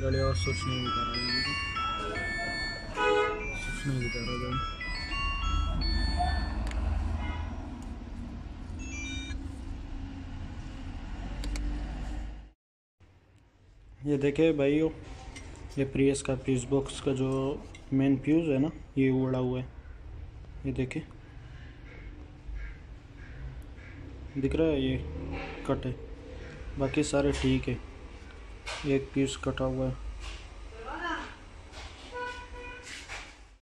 गाड़ी और स्विच नहीं दिखा रहा है, स्विच नहीं दिखा रहा गाड़ी। ये देखे भाइयों, ये प्रियस का फ्यूज़ बॉक्स का जो मेन फ्यूज़ है ना, ये उड़ा हुआ है। ये देखे, दिख रहा है, ये कट है, बाकी सारे ठीक है। एक फ्यूज़ कटा हुआ है।